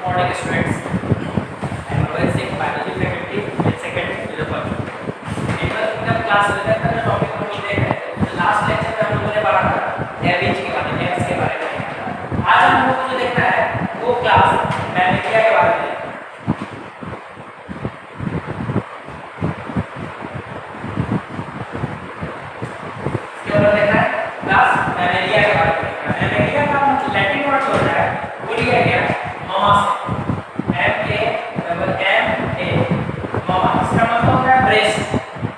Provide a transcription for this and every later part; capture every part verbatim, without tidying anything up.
morning students. I am Rohit Singh, biology faculty in second year of एकदम class लेकर का topic हम लोग देख रहे हैं। तो लास्ट लेक्चर में हम लोगों ने पढ़ा था एवरेज के बारे में, एवरेज के बारे में। आज हम लोग को जो देखना है वो क्लास मैमेलिया के बारे में। इसके बारे में देखना है क्लास मैमेलिया के बारे में। मैमेलिया का मतलब लैटिन वर्ड जो होता है वो लिया गया मामा से, M A double M A mamma. इसका मतलब होता है ब्रेस्ट।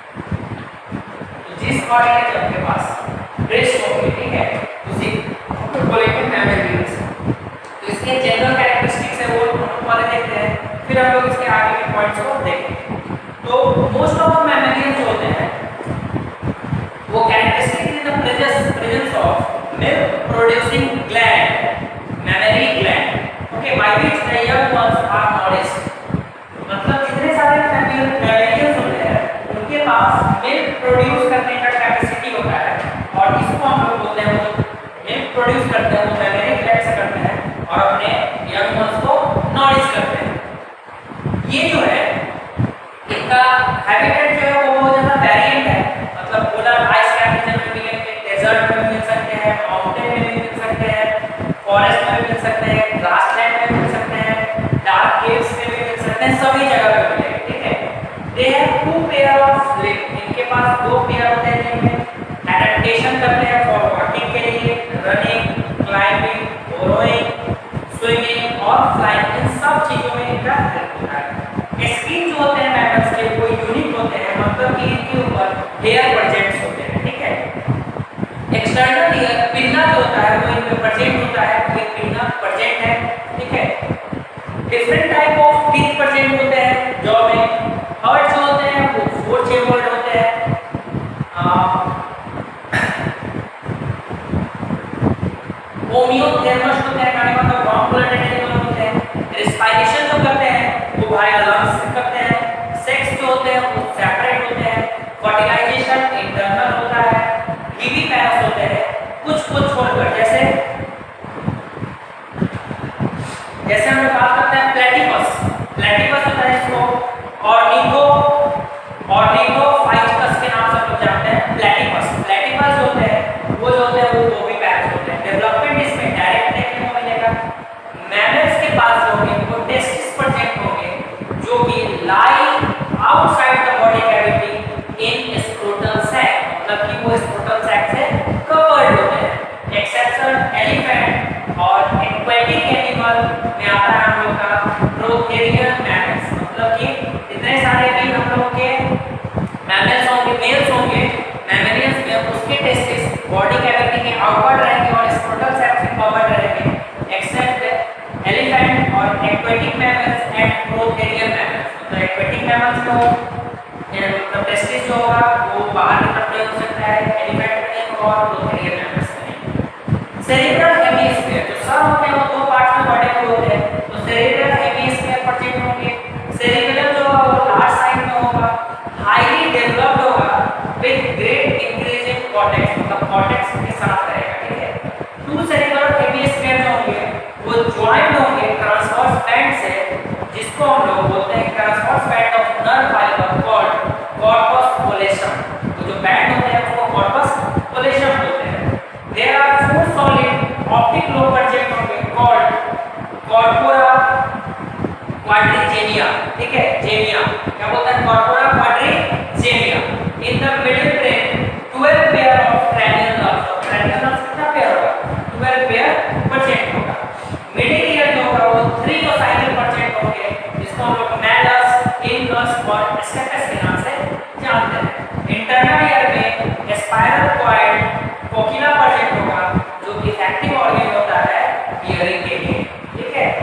जिस ऑर्गेनिज्म के पास ब्रेस्ट होगी, ठीक है, उसी को बोलेंगे मैमेलियंस। तो इसके जनरल कैरेक्टरिस्टिक्स है वो हम वाले देखते हैं, फिर हम लोग इसके आगे के पॉइंट्स को देखेंगे। तो मोस्ट ऑफ मैमेलियंस जो होते हैं वो characteristic in the presence presence of milk producing gland, mammary gland, okay, by which the young ones are nourished. मतलब जितने सारे मैमेलियंस होते हैं उनके पास मिल्क प्रोड्यूस करने का कैपेसिटी होता है, और इसको हम लोग बोलते हैं, वो मिल्क प्रोड्यूस करते हैं वो मैमेरी ग्लैंड से करते हैं और अपने यंग वंस को नॉरिश करते हैं। ये जो है इनका हैबिटेट जो है वो बहुत ज़्यादा वेरिएंट है। मतलब पोलर आइस कैप रीजन में मिलेंगे, डेजर्ट में मिल सकते हैं, माउंटेन में भी मिल सकते हैं, फॉरेस्ट में भी मिल सकते हैं, ग्रासलैंड में मिल सकते हैं, डार्क केव्स में भी मिल सकते हैं, सभी जगह पे मिलेंगे, ठीक है। They have two pair of limb, इनके पास दो पेयर होते हैं जिनमें एडेप्टेशन करते हैं फॉर वॉकिंग के लिए, रनिंग, क्लाइंबिंग, बोरोइंग, स्विमिंग और फ्लाइंग, इन सब चीजों में इनका हेल्प होता है। स्किन जो होते हैं मैमल्स के वो यूनिक होते हैं, मतलब कि इनके ऊपर हेयर प्रेजेंट्स होते हैं, ठीक है। एक्सटर्नल ईयर पिन्ना जो होता है वो इनमें प्रेजेंट होता है, ये पिन्ना प्रेजेंट है, ठीक है। Different type of teeth present होते हैं जॉ में। हर्ट जो होते हैं वो फोर चेम्बर्ड होते हैं। होमियोथेर्मस होते हैं, कहने का मतलब वार्म ब्लड एनिमल होते हैं। रेस्पिरेशन जो करते हैं वो बाय लंग्स से करते हैं। सेक्स जो होते हैं वो सेपरेट होते हैं। फर्टिलाइजेशन इंटरनल होता है। हीवी पैरस होते हैं कुछ कुछ छोड़कर, जैसे जैसे हम लोग बात करते हैं प्लेटिपस, प्लेटिपस होता है इसको ऑर्निथो ऑर्निथोफाइटिकस के नाम से हम लोग जानते हैं। प्लेटिपस प्लेटिपस जो होते हैं वो जो होते हैं वो दो भी पैरस होते हैं। डेवलपमेंट इसमें डायरेक्ट देखने को मिलेगा। मैमल्स के पास जो होंगे वो टेस्टिस प्रेजेंट होंगे जो कि lie outside the body cavity in scrotal sac, मतलब कि वो स्क्रोटल सैक से कवर्ड होते हैं। एक्सेप्शन एलिफेंट और एक्वेटिक एनिमल में आता है हम लोग का प्रोथेरियन मैमल्स, मतलब कि इतने सारे भी हम लोग के मैमल्स होंगे, मेल्स होंगे मैमेलियंस में, उसके टेस्टिस बॉडी कैविटी के आउटवर्ड रहेंगे और स्क्रोटल सैक से कवर्ड रहेंगे, एक्सेप्ट एलिफेंट और aquatic mammals and prototherian mammals. तो एक्वेटिक मैमल्स को मतलब टेस्टिस जो होगा वो बाहर की तरफ नहीं हो सकता है, एलिफेंट में नहीं और प्रोथेरियन मैमल्स में नहीं। सेरेब्रल हेमिस्फीयर जो सर होते हैं वो दो पार्ट्स में बटे हुए होते हैं, तो सेरेब्रल हेमिस्फीयर प्रेजेंट होंगे। सेरेब्रम जो होगा वो लार्ज साइज में होगा, हाईली डेवलप्ड होगा with great increase in cortex, मतलब कॉर्टेक्स के साथ रहेगा, ठीक है। टू सेरेब्रल हेमिस्फीयर जो होंगे वो ज्वाइंट होंगे ट्रांसवर्स बैंड से, जिसको हम लोग बोलते हैं transverse band of nerve fibre called corpus callosum. तो जो बैंड होते हैं वो कॉर्पस कोलेशम होते हैं। There are four solid optic lobe present होंगे कॉल्ड कॉर्पोरा क्वाड्रिजेनिया, ठीक है, जेनिया क्या बोलते हैं, corpora quadrigemina. In the middle brain twelve pair of cranial nerves, तो cranial nerves कितना पेयर होगा, ट्वेल्व पेयर प्रेजेंट होगा। मिडिल ईयर जो होगा वो थ्री ओसाइकल प्रेजेंट होंगे, जिसको हम लोग मैलस, इनकस और स्टेपस के नाम से जानते हैं। इंटरनल ईयर में स्पाइरल कॉर्ड कोकिला प्रेजेंट होगा जो कि एक्टिव ऑर्गन होता है हियरिंग के लिए, ठीक है।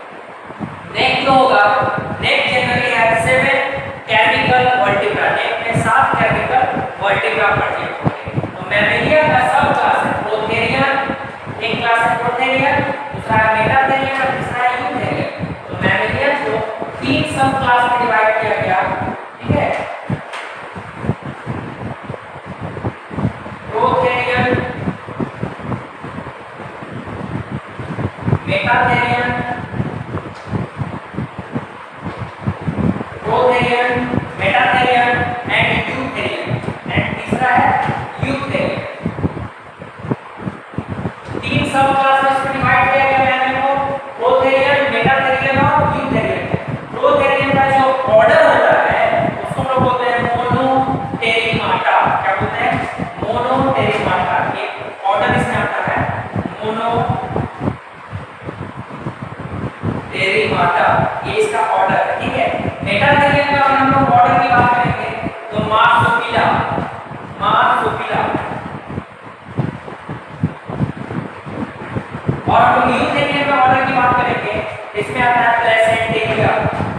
नेक जो होगा, neck generally have seven cervical vertebra, neck में सात कैर्विकल वर्टिब्रा प्रेजेंट होंगे। तो मैमेलिया का सब क्लास है प्रोथेरियन, एक क्लास है प्रोथेरियन, दूसरा है मेटाथेरियन और तीसरा है यूथेरियन। तो मैमेलियन को तीन सब क्लास में डिवाइड किया गया, ठीक है। प्रोथेरियन, मेटाथेरियन टेरिमाटा, ये इसका ऑर्डर है, ठीक है। मेटाथेलियम में अगर हम लोग ऑर्डर की बात करेंगे तो मार्सोपिला, मार्सोपिला, और हम लोग यूथेलियम में ऑर्डर की बात करेंगे इसमें आता है प्लेसेंटेरिया,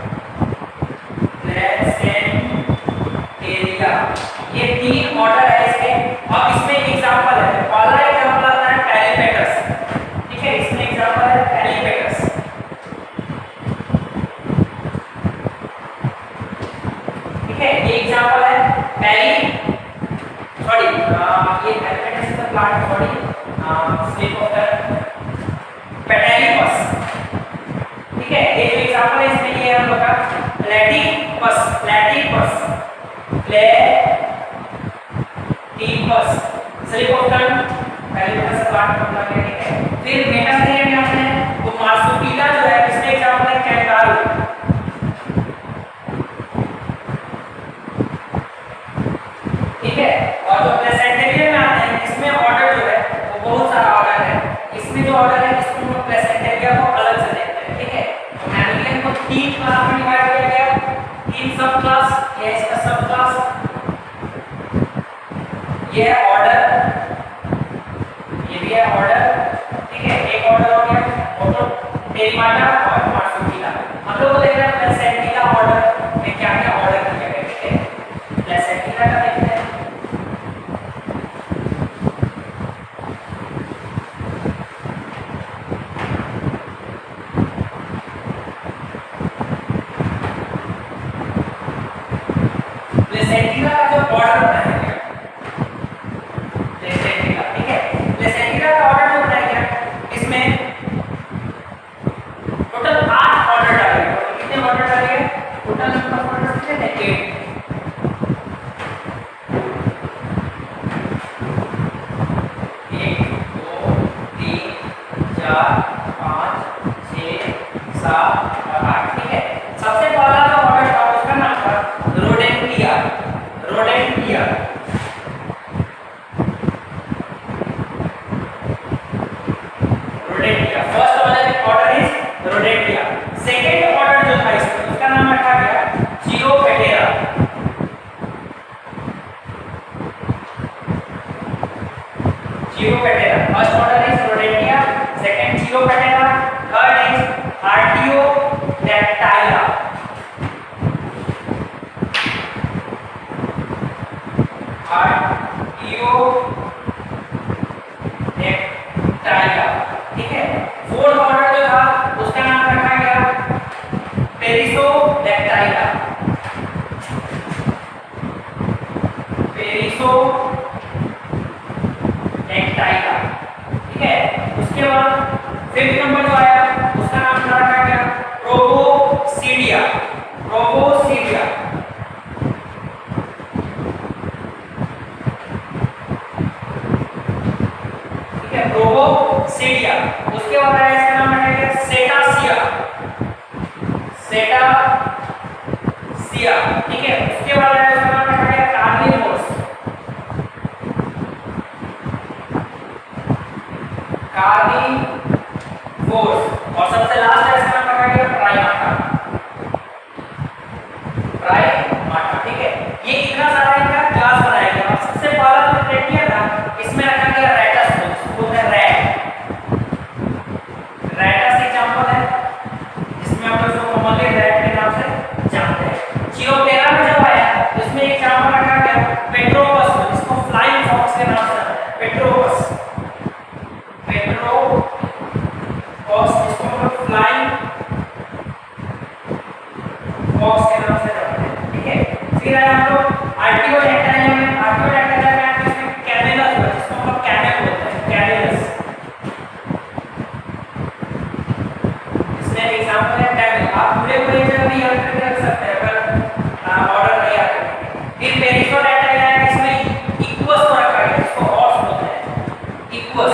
प्लेसेंटेरिया, ये तीन ऑर्डर है इसके। और इसमें एग्जांपल है, पहला एग्जांपल आता है कैलिपेटस, ठीक है, इसमें एग्जांपल है कैलिपेटस, ठीक है, ये एग्जांपल है पहली सॉरी ये eucalyptus is the plant body slip of the platypus, ठीक है। ये जो एग्जांपल है इसमें ये हम लोग का platypus, platypus, platypus slip of tongue eucalyptus plant मतलब है, ठीक है। फिर मेटाथेलियम में आते हैं तो मार्सोपिला जो है इसमें एग्जांपल है कैंगारू, ठीक है। और जो प्लेसेंटेरियम में आते हैं इसमें ऑर्डर जो है वो बहुत सारा ऑर्डर है, इसमें जो ऑर्डर है इसको हम लोग प्लेसेंटेरिया को अलग से देखते हैं, ठीक है। तो मैमलियन को तीन क्लास में डिवाइड किया गया, तीन सब क्लास, ये इसका सब क्लास, ये है ऑर्डर, ये भी है ऑर्डर, ठीक है। एक ऑर्डर हो गया ऑटो टेरिमाटा और मार्सोपिला। हम लोग को देखना है प्लेसेंटिला ऑर्डर में क्या क्या ऑर्डर किया गया, ठीक है। प्लेसेंटिला का देखते हैं, प्लेसेंटिला का जो ऑर्डर बनाया गया, प्लेसेंटिला, ठीक है। प्लेसेंटिला का ऑर्डर जो बनाया गया इसमें टोटल आठ ऑर्डर डाले गए, कितने ऑर्डर डाले गए, टोटल नंबर ऑफ ऑर्डर कितने थे, एट, एक, दो, तीन, चार, पाँच, छः, सात और आठ, ठीक है। सबसे पहला जो ऑर्डर था उसका नाम था Rodentia, Rodentia, Rodentia, first order order is Rodentia. Second order जो था इसका उसका नाम रखा गया Chiroptera, Chiroptera, first order is Rodentia, second Chiroptera, third is Artiodactyla, Artiodactyla, ठीक है। फोर्थ ऑर्डर जो था उसका नाम रखा गया पेरिसोडैक्टाइला, पेरिसोडैक्टाइला, ठीक है। उसके बाद फिफ्थ नंबर जो आया उसका नाम रखा गया प्रोबोसीडिया, प्रोबोसीडिया, ठीक है, प्रोबोसीडिया। उसके बाद आया इसका नाम रखा गया सेटासिया, सेटासिया, ठीक है। उसके बाद आया उसका नाम रखा गया कार्निवोरस, कार्निवोरस। और सबसे लास्ट है इसका नाम रखा गया प्राइमाटा, प्राइमाटा, ठीक है। ये इतना सारा इनका क्लास बनाया गया। और सबसे पहला जो क्राइटेरिया था इसमें रखा गया रैटस, वो है रैट, रैटस एग्जांपल है जिसमें आप लोग कॉमनली रैट के नाम से जानते हैं। जियोपेरा में जब आया तो इसमें एग्जांपल रखा गया पेट्रोपस, जिसको फ्लाइंग फॉक्स के नाम से जानते हैं, पेट्रोपस, पेट्रोपस, जिसको हम लोग फ्लाइंग फॉक्स के नाम से जानते हैं, ठीक है। फिर आया हम लोग आर्टियोडैक्टाइला में, आर्टियोडैक्टाइला में इसमें कैमेलस, जिसको हम लोग कैमेल बोलते हैं, कैमेलस, इसमें एग्जांपल है कैमेल। आप पूरे पूरे जगह भी याद करके रख सकते हैं अगर ऑर्डर नहीं याद करेंगे। फिर पेरिसोडैक्टाइला है, इसमें इक्वस को रखा गया, इसको हॉर्स बोलते हैं, इक्वस,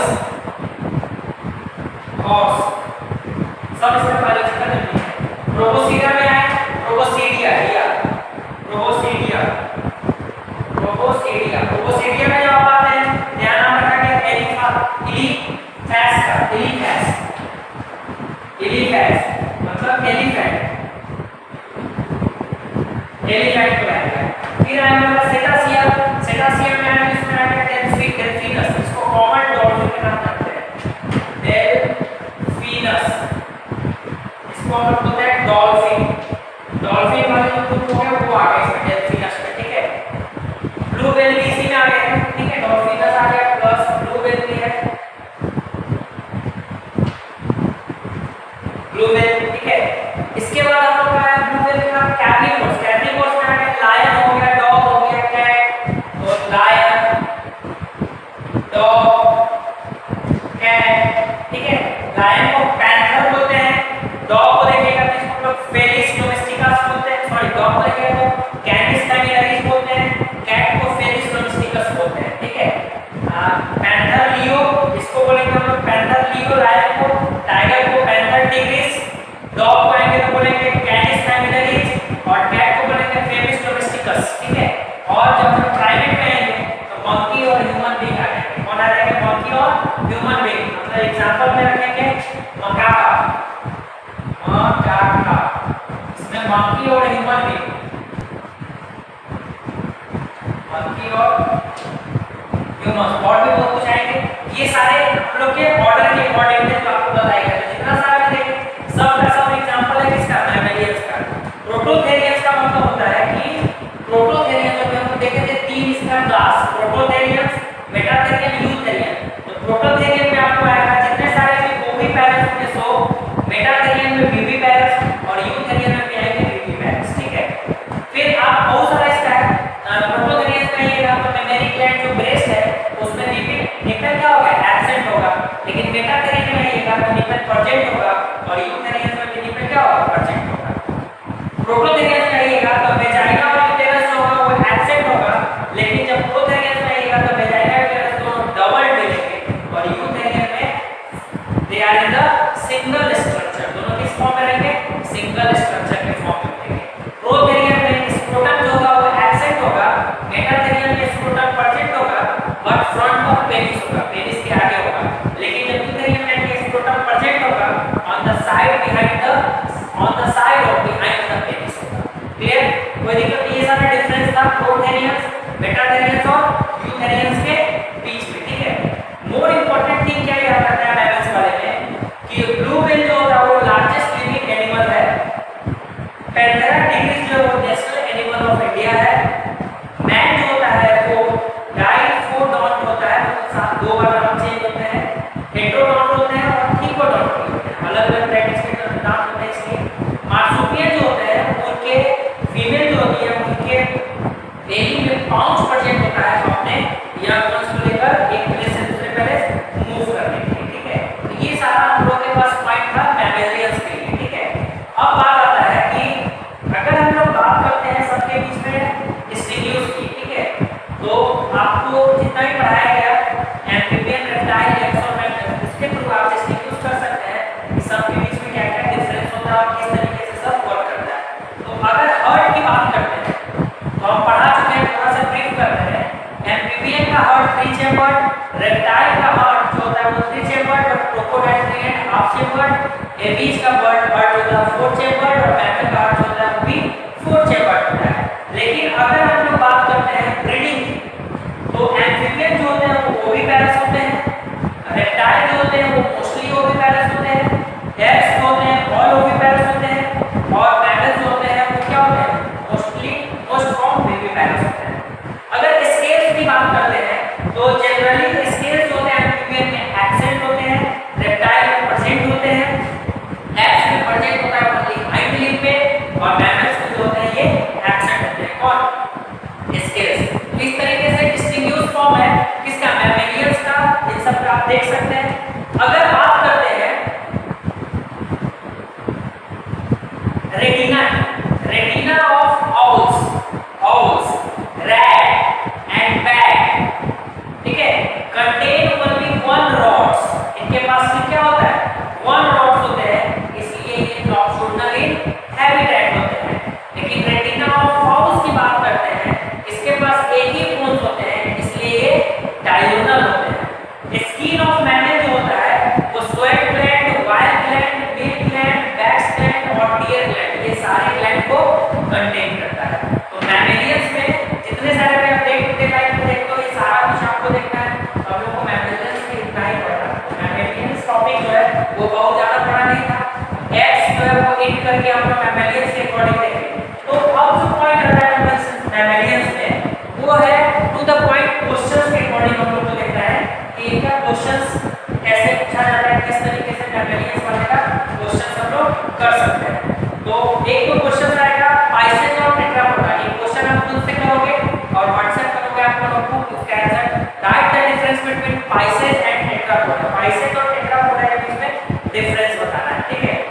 हॉर्स, सब इसका बायोलॉजिकल नेम है। प्रोबोसीडिया में आए, प्रोबोसीडिया, या प्रोबोसीडिया, प्रोबोसीडिया, प्रोबोसीडिया में जब आते हैं नया नाम रखा गया एलिफा, इलीफैस का, इलीफैस, इलीफैस मतलब मतलब एलिफेंट, एलिफेंट को आएगा। फिर आएगा सेटासिया, सेटासिया में आएगा इसमें आएगा डेल्फिन, डेल्फिनस, इसको कॉमन डॉल्फिन के नाम रखते हैं, डेल्फिनस। इसको हम लोग बोलते हैं डॉल्फिन, डॉल्फिन वाले जो ग्रुप हो गया वो आ गया इसमें डेल्फिनस में, ठीक है। ब्लू व्हेल भी इसी में आ गया है, ठीक है, डॉल्फिनस आ गया प्लस ब्लू व्हेल भी है, ब्लू व्हेल, ठीक है। इसके बाद हम लोग का है ब्लू व्हेल का कैर्निवोर्स, कैर्निवोर्स में आ गया लायन हो गया, डॉग हो गया, कैट और लायन, डॉग, कैट, ठीक है। लायन को पैंथर बोलते हैं, डॉग को देखिएगा तो इसको लोग फेलिस डोमेस्टिकस बोलते हैं, सॉरी डॉग को देखिएगा तो कैनिस कैमिलरिस बोलते हैं, कैट को फेलिस डोमेस्टिकस बोलते हैं, ठीक है। पैंथर लियो, इसको बोलेंगे हम लोग पैंथर लियो, लायन को, टाइगर को पैंथर टिग्रिस, डॉग को आएंगे तो बोलेंगे कैनिस कैमिलरिस और कैट को बोलेंगे फेलिस डोमेस्टिकस, ठीक है। और जब हम प्राइमेट में आएंगे तो मंकी और ह्यूमन बीइंग आ जाएंगे, कौन आ जाएंगे, मंकी और ह्यूमन बीइंग। मतलब एग्जांपल में रखेंगे मकाका, मकाका, इसमें मंकी और ह्यूमन बीइंग, मंकी और ह्यूमन, और भी बहुत कुछ आएंगे। ये सारे हम लोग के ऑर्डर के अकॉर्डिंग है जो आपको बताया गया, जितना सारा भी देखें सब का सब एग्जांपल है किसका, मैमेलियंस का। प्रोटोथेरियंस का मतलब होता है कि प्रोटोथेरियन जो हम देखे थे तीन इसका क्लास, प्रोटोथेरियंस, मेटाथेरियन, यूथेरियन। तो प्रोटोथेरियन में आपको आएगा जितने सारे भी ओविपैरस होंगे सो, मेटाथेरियन में विविपैरस और यूथेरियन में भी आएंगे विविपैरस, ठीक है। फिर आप बहुत सारा इसका है प्रोटोथेरियंस में ये आपका मेमरी ग्लैंड जो ब्रेस्ट है उसमें निपल निपल क्या होगा, एब्सेंट होगा, लेकिन मेटाथेरियन में ये आपका निपल प्रेजेंट होगा और यूथेरियन में भी निपल क्या होगा, प्रेजेंट होगा। प्रोटोथेरियन में आइएगा तो वेजाइना और यूटेरस जो होगा वो एब्सेंट होगा, लेकिन जब प्रोथेरियन में आइएगा तो वेजाइना और यूटेरस दोनों डबल मिलेंगे और यूथेरियन में they are in the single structure, दोनों किस फॉर्म में रहेंगे, सिंगल स्ट्रक्चर के फॉर्म में रहेंगे। प्रोथेरियन में स्क्रोटम जो होगा वो एब्सेंट होगा, मेटाथेरियन में स्क्रोटम प्रेजेंट होगा बट फ्रंट ऑफ पेनिस होगा, पेनिस के आगे होगा, लेकिन जब यूथेरियन में स्क्रोटम प्रेजेंट होगा on the side behind the on the side or behind the penis होगा, क्लियर। कोई दिक्कत नहीं, ये सारा डिफरेंस था प्रोथेरियंस, मेटाथेरियंस और यूथेरियंस के बीच में, ठीक है। मोर इंपॉर्टेंट थिंग क्या याद रखना है मैमल्स वाले में कि ब्लू व्हेल जो होता है वो लार्जेस्ट लिविंग एनिमल है, पैंथेरा टिग्रिस जो है वो नेशनल एनिमल ऑफ इंडिया है, मैन जो होता है वो डाइफोडॉन्ट होता है, मतलब साथ दो बार नाम चेंज होते हैं, हेटेरोडॉन्ट होते हैं और थिकोडॉन्ट होते हैं, अलग अलग टाइप्स के नाम होते हैं इसके। मार्सुपियन जो होते हैं उनके फीमेल जो होती है उनके बेली में पाउच प्रेजेंट होता है जो अपने यंग वंस को लेकर एक प्लेस से दूसरे प्लेस मूव करने के लिए, ठीक है। तो ये सारा हम लोग के पास पॉइंट था मैमेलियंस के लिए, ठीक है। अब बात आता है कि अगर हम लोग बात करते हैं सबके बीच में डिस्टिंग्विश की, ठीक है, तो आपको जितना भी पढ़ाया गया एम्फीबियन, रेप्टाइल, रेप्स और मैमल्स, इसके थ्रू आप डिस्टिंग्विश कर सकते हैं कि सबके बीच में क्या क्या डिफरेंस होता है और किस तरीके से सब वर्क करता है। तो अगर हार्ट की बात करते हैं तो हम पढ़ा चुके हैं, थोड़ा सा ब्रीफ करते हैं। एम्फीबियन का हार्ट थ्री चेम्बर्ड, रेप्टाइल का हार्ट जो होता है वो थ्री चेम्बर्ड और crocodile three and half chambered, aves का बर्ड हार्ट होता है फोर चेम्बर्ड और मैमल का हार्ट होता है वो भी फोर चेम्बर्ड होता है। लेकिन अगर हम लोग बात करते हैं ब्रीडिंग की तो एम्फीबियन जो होते हैं वो ओविपैरस होते हैं, रेप्टाइल जो होते हैं वो मोस्टली ओविपैरस होते हैं, रेप्स जो होते हैं ऑल ओविपैरस होते हैं और मैमल्स जो होते हैं वो क्या होते हैं, मोस्टली मोस्ट फॉर्म विविपैरस होते हैं। अगर स्केल्स की बात करते हैं तो जनरली स्केल्स जो होते हैं एम्फीबियन में एब्सेंट होते हैं, रेप्टाइल में प्रेजेंट होते हैं, रेप्स में प्रेजेंट होता है ओनली हाइंड लिम्ब पे और मैमल्स में जो होते हैं ये एब्सेंट होते हैं। कौन, स्केल्स। इस तरीके से डिस्टिंग्विश फॉर्म है किसका, मैमेलियंस का, इन सब का आप देख सकते हैं। अगर बात करते हैं retina, retina of owls, owls, rat and bat, ठीक है, कंटेन ओनली वन रॉड्स, इनके पास में क्या होता है, वन रॉड्स होते हैं, इसलिए ये नॉक्टर्नल इन हैबिटेट होते हैं। लेकिन रेटिना ऑफ आउल्स की बात करते हैं, इसके पास एक ही बोन्स होते हैं, इसलिए ये डायगोनल होते हैं। स्किन ऑफ मैमल जो होता है वो sweat gland, oil gland, milk gland, wax gland and करके हम लोग मैमेलियंस के अकॉर्डिंग देखेंगे। तो अब जो पॉइंट आता है मैमेलियंस में वो है टू द पॉइंट क्वेश्चंस के अकॉर्डिंग हम लोग को देखना है कि इनका क्वेश्चंस कैसे पूछा जाता है, किस तरीके से मैमेलियंस वाले का क्वेश्चंस हम लोग कर सकते हैं। तो एक तो क्वेश्चन आएगा पाइसेज और टेट्रापोडा, ये क्वेश्चन आप खुद से करोगे और व्हाट्सएप करोगे आपको नोटबुक, इसका answer write the difference between Pisces and Tetrapoda, Pisces और टेट्रापोडा के बीच में डिफरेंस बताना है, ठीक है।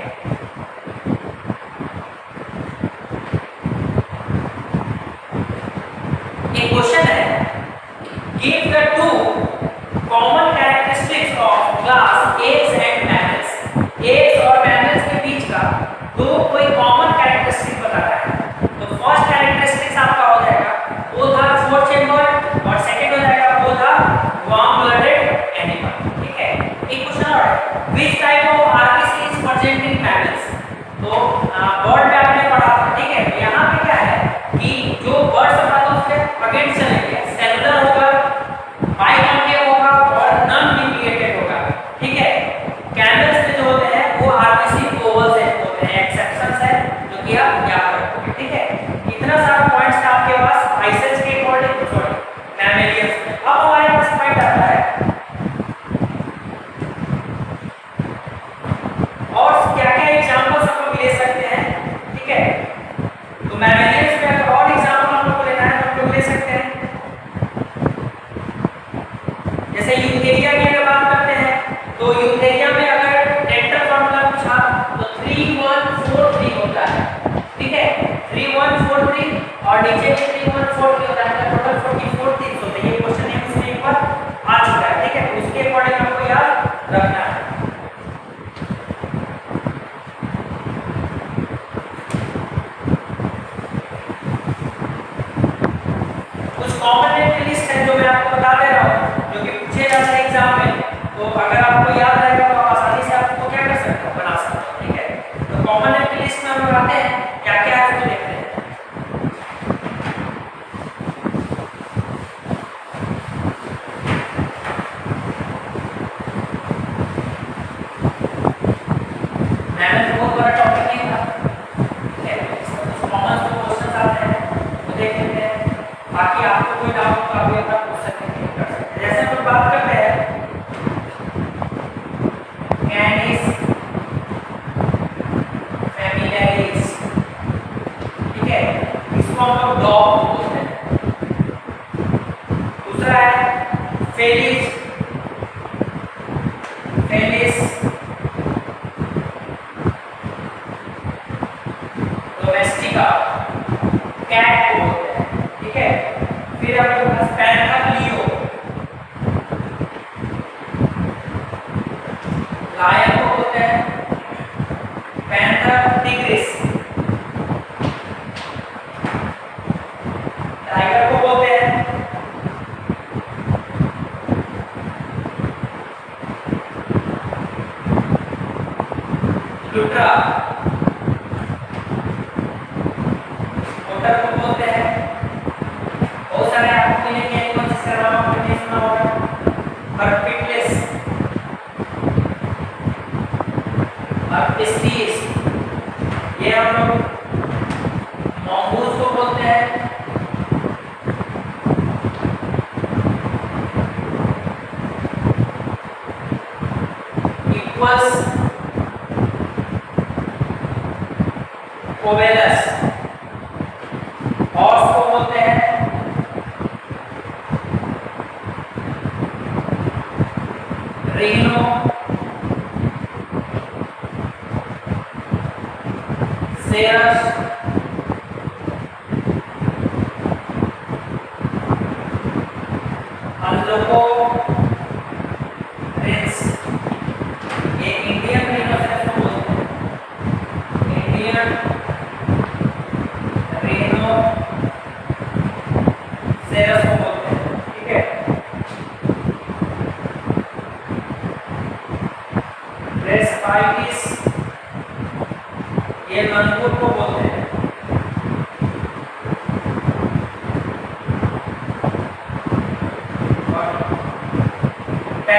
एक क्वेश्चन है give the two common characteristics of class aves and mammals, aves और मैमल्स के बीच का दो कोई कॉमन कैरेक्टरिस्टिक बताना है। तो फर्स्ट कैरेक्टरिस्टिक्स आपका हो जाएगा वो था फोर चेंबर और सेकंड हो जाएगा वो था वार्म ब्लडेड एनिमल, ठीक है। एक क्वेश्चन और है which type of arches is present in mammals, तो बर्ड में आपने पढ़ा था, ठीक है। यहाँ पे क्या है कि जो बर्ड्स होगा तो उसके अगेंस्ट चलेंगे, सेलुलर होगा, बाइकॉन्केव होगा और नॉन डिविएटेड होगा, ठीक है। कैमल्स में जो होते हैं वो आरबीसी ओवल शेप होते हैं, एक्सेप्शंस है जो कि आप याद रखोगे, ठीक है। इतना सारा पॉइंट्स था आपके पास पाइसेज के अकॉर्डिंग, सॉरी मैमेलियंस में। अब हमारे पास पॉइंट आता है और क्या-क्या एग्जांपल्स हम लोग ले सकते हैं, ठीक है। तो मैमेलियंस में अगर और एग्जांपल हम लोग को लेना है तो हम लोग ले सकते हैं, जैसे यूथेरिया की अगर बात करते हैं तो यूथेरिया में अगर डेंटल फॉर्मूला पूछा तो थ्री वन फोर थ्री होता है, ठीक है। थ्री वन फोर थ्री और नीचे भी थ्री वन फोर थ्री होता है, टोटल फोर्टी फोर टिप्स होते हैं। ये क्वेश्चन एक से एक बार आ चुका है, ठीक है। तो उसके अकॉर्डिंग आपको याद रखना है। कुछ कॉमन नेम लिस्ट है जो मैं आपको बता दे रहा हूँ जो कि पूछे जाते हैं एग्जाम में, तो अगर आपको याद रहेगा तो आप आसानी से आपको क्या कर सकते हो, बना सकते हो, ठीक है। तो कॉमन नेम लिस्ट में हम लोग आते हैं, क्या क्या है तो देखते हैं। मैंने बहुत बड़ा टॉपिक नहीं था, ठीक है। इसमें कुछ कॉमन जो क्वेश्चंस आते हैं वो देख लेते हैं, बाकी आपको कोई डाउट तो आप अपना पूछ सकते हैं, कर सकते हैं। जैसे हम बात करते हैं कैनिस फैमिलियरिस, ठीक है, इसको हम लोग डॉग बोलते हैं। दूसरा है फेलिस, फेलिस डोमेस्टिका, कैट को बोलते हैं, ठीक है। फिर आपके पास पैंथर लियो, लायन को बोलते हैं पैंथर टिग्रिस, टाइगर को बोलते हैं लुट्रा, ओटर को बोलते हैं, बहुत सारे आपको मिलेंगे एनिमल जिसका नाम आपने नहीं सुना होगा, हर्पिटलेस, हर्पिस्टिस, ये हम लोग मॉन्गूस को बोलते हैं, इक्वस, ओवेलस, हॉर्स को बोलते हैं रीनो, सेरस, अल्लोको, रिंस, ये इंडियन रीनोसेरस को बोलते हैं, इंडियन रीनो सेरस को बोलते हैं, ठीक है। रेस्पाइटिस, ये मनपुर को बोलते हैं,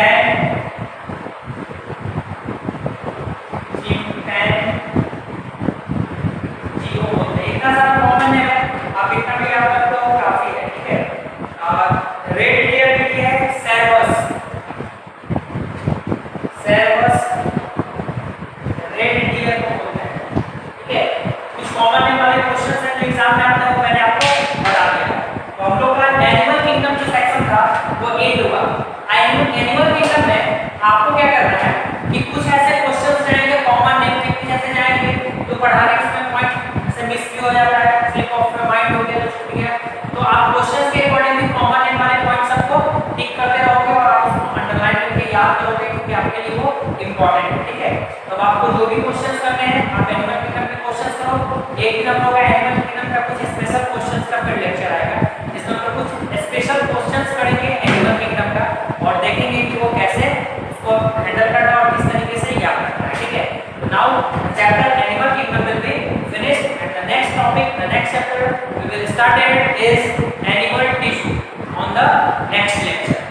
पैन, चिम्पैन, ठीक है। कुछ कॉमन नेम वाले क्वेश्चंस हैं जो एग्जाम में आते हैं, वो मैंने आपको बता दिया। तो हम लोग का एनिमल किंगडम जो सेक्शन था वो एंड हुआ। एनिमल एनिमल किंगडम में आपको क्या करना है कि कुछ ऐसे क्वेश्चंस रहेंगे कॉमन नेम के, कुछ ऐसे जाएंगे तो पढ़ा रहे उसमें पॉइंट से मिस भी हो जाता है, स्लिप ऑफ माइंड हो गया तो छूट गया। तो आप क्वेश्चंस के अकॉर्डिंगली कॉमन नेम वाले पॉइंट सबको टिक करते रहोगे और आप उसको अंडरलाइन करके याद करोगे क्योंकि आपके लिए वो इंपॉर्टेंट है। ठीक है, तो आपको जो भी क्वेश्चंस करने हैं आप एनिमल किंगडम के क्वेश्चंस करो। एक दिन हम लोग एनिमल किंगडम का कुछ स्पेशल क्वेश्चंस का फिर लेक्चर आएगा जिसमें हम लोग कुछ स्पेशल क्वेश्चंस करेंगे एनिमल किंगडम का और देखेंगे कि वो कैसे उसको हैंडल करना और किस तरीके से याद करना है। ठीक है, तो now chapter animal kingdom will be finished and the next topic, the next chapter we will start it is animal tissue on the next lecture.